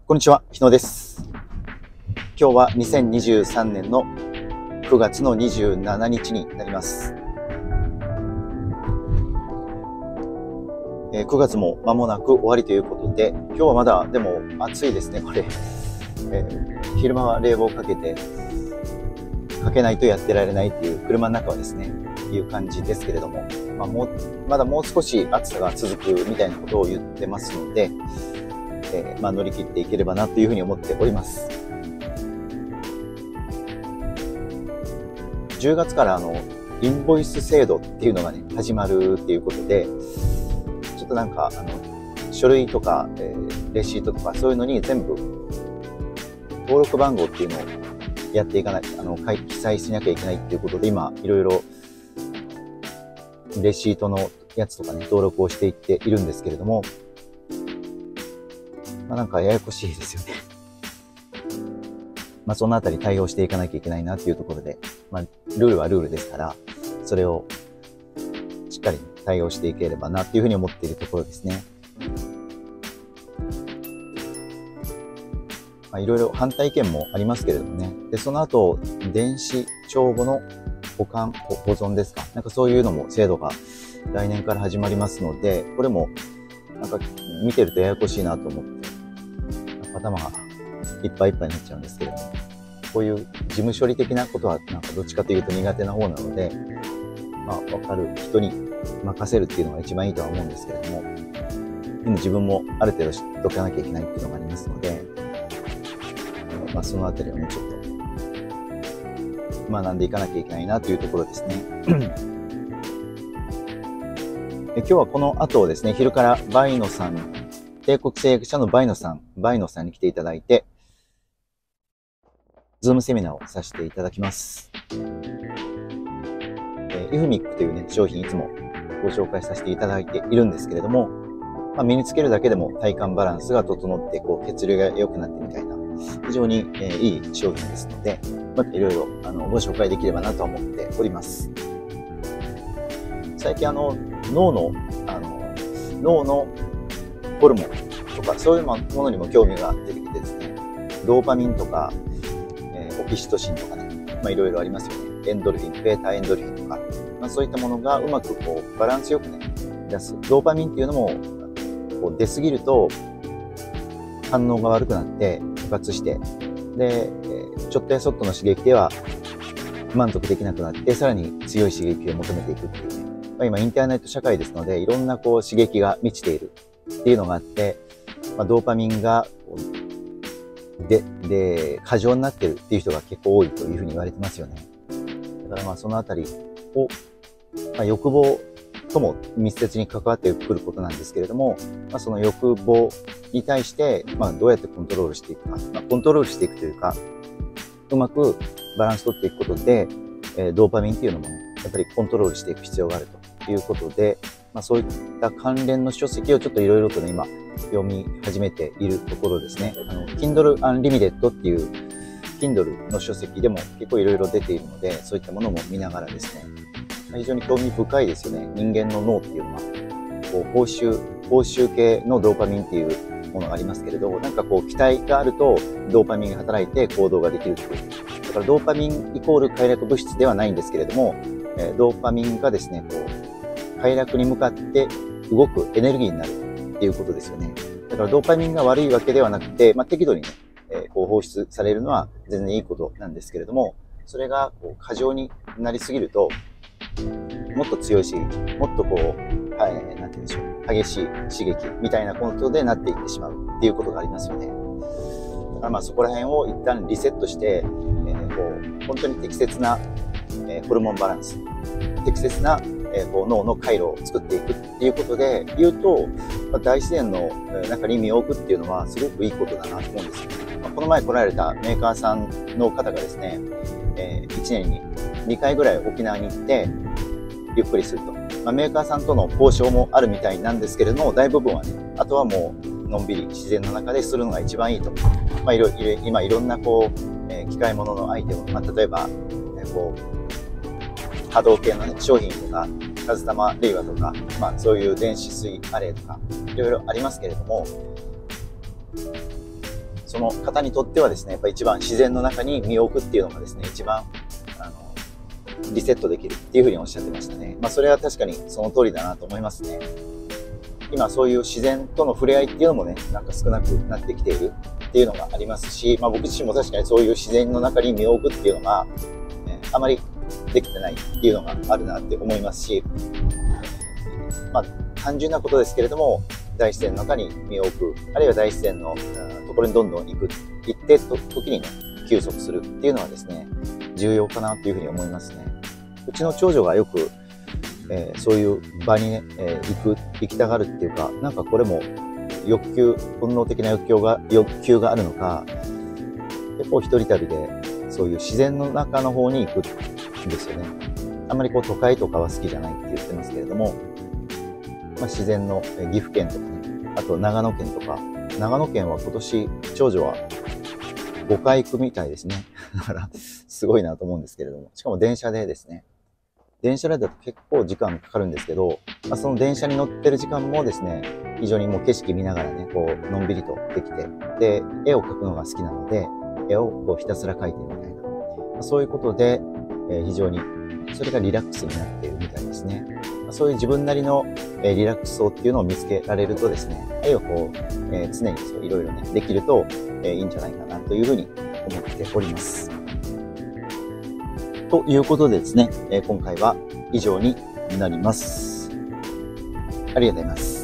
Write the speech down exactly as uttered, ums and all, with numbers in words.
こんにちは、日野です。今日はにせんにじゅうさんねんのくがつのにじゅうしちにちになります。えー、くがつも間もなく終わりということで、今日はまだでも暑いですね、これ。えー、昼間は冷房かけて、かけないとやってられないっていう車の中はですね、いう感じですけれども、まあ、もうまだもう少し暑さが続くみたいなことを言ってますので、えーまあ、乗り切っていければなというふうに思っております。じゅうがつからあのインボイス制度っていうのがね始まるっていうことで、ちょっとなんかあの書類とか、えー、レシートとかそういうのに全部登録番号っていうのをやっていかない、あの記載しなきゃいけないっていうことで、今いろいろレシートのやつとかね登録をしていっているんですけれども、まあ、なんかややこしいですよね。まあそのあたり対応していかなきゃいけないなっていうところで、まあルールはルールですから、それをしっかり対応していければなっていうふうに思っているところですね。まあいろいろ反対意見もありますけれどもね。で、その後、電子帳簿の保管、保存ですか。なんかそういうのも制度が来年から始まりますので、これもなんか見てるとややこしいなと思って、頭がいっぱいいっぱいになっちゃうんですけれども、こういう事務処理的なことはなんかどっちかというと苦手な方なので、まあ分かる人に任せるっていうのが一番いいとは思うんですけれども、でも自分もある程度知っておかなきゃいけないっていうのがありますので、まあそのあたりはもうちょっと学んでいかなきゃいけないなというところですね。今日はこの後ですね、昼からバイノさん、帝国製薬社のバイノさん、バイノさんに来ていただいて、ズームセミナーをさせていただきます。えー、イフミックというね、商品いつもご紹介させていただいているんですけれども、まあ、身につけるだけでも体幹バランスが整って、こう血流が良くなってみたいな、非常に、えー、いい商品ですので、またいろいろあのご紹介できればなと思っております。最近あの、脳の、あの、脳のホルモンとかそういうものにも興味が出てきてですね、ドーパミンとか、えー、オキシトシンとかね、まあいろいろありますよね。エンドルフィン、ベータエンドルフィンとか、まあそういったものがうまくこうバランスよくね、出す。ドーパミンっていうのもこう出すぎると反応が悪くなって枯渇して、で、ちょっとやそっとの刺激では満足できなくなって、さらに強い刺激を求めていくっていうね。まあ、今インターネット社会ですので、いろんなこう刺激が満ちているっていうのがあって、まあ、ドーパミンがで、で、過剰になってるっていう人が結構多いというふうに言われてますよね。だからまあそのあたりを、まあ、欲望とも密接に関わってくることなんですけれども、まあ、その欲望に対して、まあ、どうやってコントロールしていくか、まあ、コントロールしていくというか、うまくバランス取っていくことで、えー、ドーパミンっていうのもね、やっぱりコントロールしていく必要があるということで、まあ、そういった関連の書籍をちょっといろいろとね、今読み始めているところですね。あの、Kindle Unlimited っていう Kindle の書籍でも結構いろいろ出ているので、そういったものも見ながらですね、非常に興味深いですよね。人間の脳っていうのは、こう報酬、報酬系のドーパミンっていうものがありますけれど、なんかこう期待があるとドーパミンが働いて行動ができるっていう。だからドーパミンイコール快楽物質ではないんですけれども、えー、ドーパミンがですね、こう快楽に向かって動くエネルギーになるっていうことですよね。だからドーパミンが悪いわけではなくて、まあ、適度にね、えー、こう放出されるのは全然いいことなんですけれども、それがこう過剰になりすぎると、もっと強い刺激、もっとこう、はい、なんて言うんでしょう、激しい刺激みたいなことでなっていってしまうっていうことがありますよね。だからまあそこら辺を一旦リセットして、えー、こう本当に適切な、えー、ホルモンバランス、適切な、えー、こう脳の回路を作っていくっていうことで言うと、まあ、大自然の中に身を置くっていうのはすごくいいことだなと思うんですよね。まあ、この前来られたメーカーさんの方がですね、えー、いちねんににかいぐらい沖縄に行ってゆっくりすると。まあ、メーカーさんとの交渉もあるみたいなんですけれども、大部分はね、あとはもうのんびり自然の中でするのが一番いいと。まあ、いろいろ今いろんなこう、えー、機械物のアイテム、まあ、例えば、えー、こう波動系の、ね、商品とか、カズタマレイワとか、まあ、そういう電子水アレイとかいろいろありますけれども、 その方にとってはですね、やっぱり一番自然の中に身を置くっていうのがですね、一番、あの、リセットできるっていうふうにおっしゃってましたね。まあそれは確かにその通りだなと思いますね。今そういう自然との触れ合いっていうのもね、なんか少なくなってきているっていうのがありますし、まあ僕自身も確かにそういう自然の中に身を置くっていうのが、ね、あまりできてないっていうのがあるなって思いますし、まあ単純なことですけれども、大自然の中に身を置く、あるいは大自然のところにどんどん行く、行って時にね、休息するっていうのはですね、重要かなというふうに思いますね。うちの長女がよく、えー、そういう場にね、えー、行く、行きたがるっていうか、なんかこれも欲求、本能的な欲求が、欲求があるのか、結構一人旅でそういう自然の中の方に行くんですよね。あんまりこう都会とかは好きじゃないって言ってますけれども、まあ、自然の岐阜県とかね、あと長野県とか、長野県は今年長女はごかい行くみたいですね。だからすごいなと思うんですけれども、しかも電車でですね、電車だと結構時間かかるんですけど、まあ、その電車に乗ってる時間もですね、非常にもう景色見ながらね、こう、のんびりとできて、で、絵を描くのが好きなので、絵をこうひたすら描いてるみたいな。まあ、そういうことで、えー、非常に、それがリラックスになっているみたいですね。まあ、そういう自分なりの、えー、リラックスをっていうのを見つけられるとですね、絵をこう、えー、常にそういろいろね、できると、えー、いいんじゃないかなというふうに思っております。ということでですね、えー、今回は以上になります。ありがとうございます。